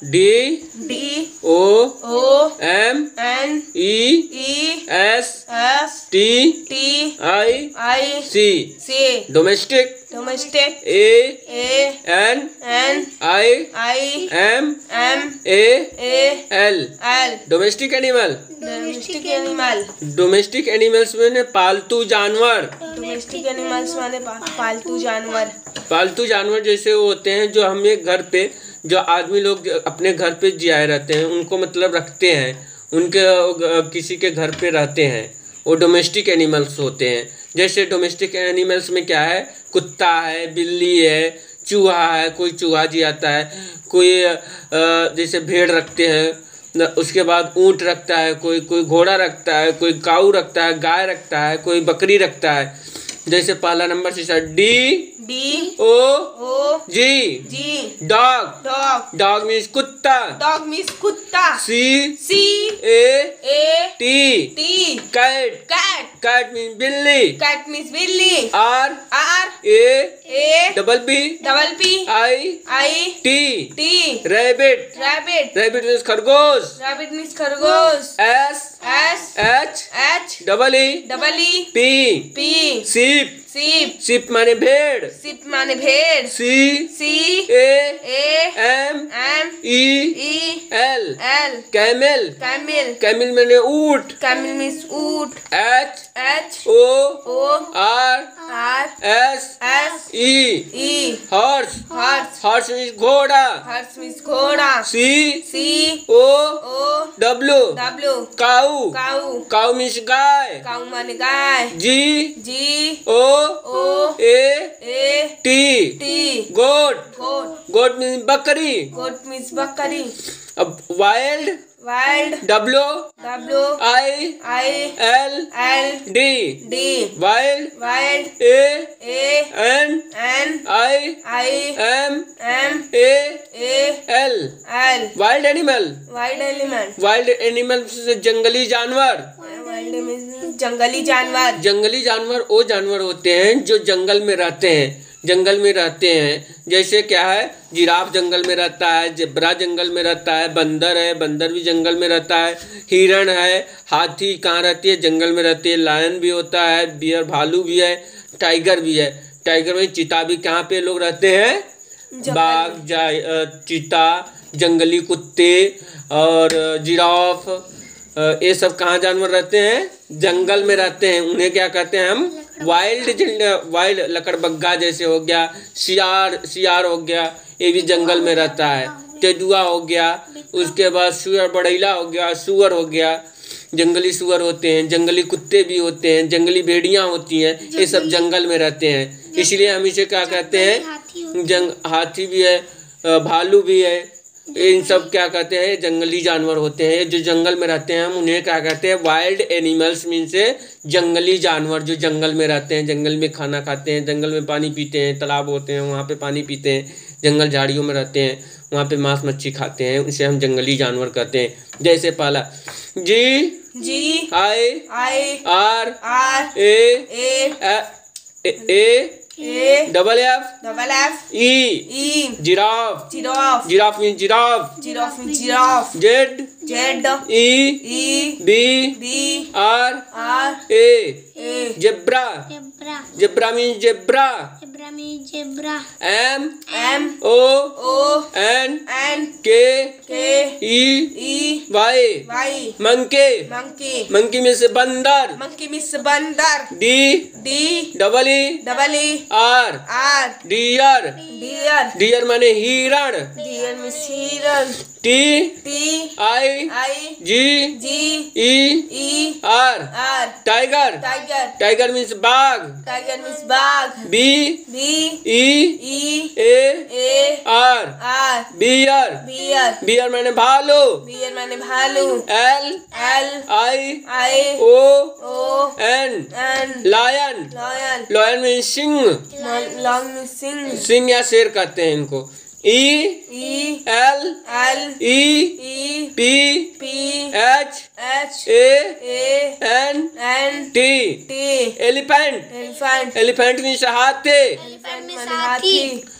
DOMESTIC domestic ANIMAL domestic animal. Domestic animals में पालतू जानवर। डोमेस्टिक एनिमल्स माने पालतू जानवर। पालतू जानवर जैसे वो होते हैं जो हमें घर पे, जो आदमी लोग अपने घर पे जियाए रहते हैं, उनको मतलब रखते हैं, उनके किसी के घर पे रहते हैं, वो डोमेस्टिक एनिमल्स होते हैं। जैसे डोमेस्टिक एनिमल्स में क्या है, कुत्ता है, बिल्ली है, चूहा है, कोई चूहा जियाता है, कोई जैसे भेड़ रखते हैं, उसके बाद ऊँट रखता है, कोई घोड़ा रखता है, कोई काऊ रखता है, गाय रखता है, कोई बकरी रखता है। जैसे पहला नंबर से DOG डॉग। डॉग मीन्स कुत्ता। CAT कैट मीन्स बिल्ली। RABBIT रैबिट मीन्स खरगोश। SHEEP शीप माने भेड़। CAMEL कैमिल माने ऊँट। HORSE हॉर्स मीन्स घोड़ा। COW काऊ मीन्स गाय। GOAT मीन्स बकरी। अब wild WILD wild ANIMAL wild animal. Wild animal जंगली जानवर। जंगली जानवर वो जानवर होते हैं जो जंगल में रहते हैं। जैसे क्या है, जिराफ जंगल में रहता है, जेब्रा जंगल में रहता है, बंदर भी जंगल में रहता है, हिरण है, हाथी कहाँ रहती है, जंगल में रहती है, लायन भी होता है, बियर भालू भी है, टाइगर भी है। टाइगर में चीता भी कहाँ पे लोग रहते हैं, बाघ, चीता, जंगली कुत्ते और जिराफ, ये सब कहाँ जानवर रहते हैं, जंगल में रहते हैं। उन्हें क्या कहते हैं हम, वाइल्ड। लकड़बग्गा जैसे हो गया, सियार हो गया, ये भी जंगल में रहता है। तेंदुआ हो गया, उसके बाद सुअर बड़ैला हो गया, सुअर हो गया, जंगली सुअर होते हैं, जंगली कुत्ते भी होते हैं, जंगली भेड़ियाँ होती हैं, ये सब जंगल में रहते हैं। इसलिए हम इसे क्या कहते हैं, हाथी भी है, भालू भी है, इन सब क्या कहते हैं, जंगली जानवर होते हैं जो जंगल में रहते हैं। हम उन्हें क्या कहते हैं, वाइल्ड एनिमल्स मीन्स जंगली जानवर जो जंगल में रहते हैं, जंगल में खाना खाते हैं, जंगल में पानी पीते हैं, तालाब होते हैं वहाँ पे पानी पीते हैं, जंगल झाड़ियों में रहते हैं, वहाँ पे मांस मच्छी खाते हैं, उसे हम जंगली जानवर कहते हैं। जैसे पहला GIRAFFE giraffe means giraffe. ZEBRA zebra means zebra. MONKEY monkey means बंदर। DEER डियर माने हिरण। TIGER टाइगर मीन्स बाघ। BEAR बियर माने भालू। LION लायन मीन्स सिंह। सिंह या शेर कहते हैं इनको। ELEPHANT एलिफेंट मीन्स हाथी।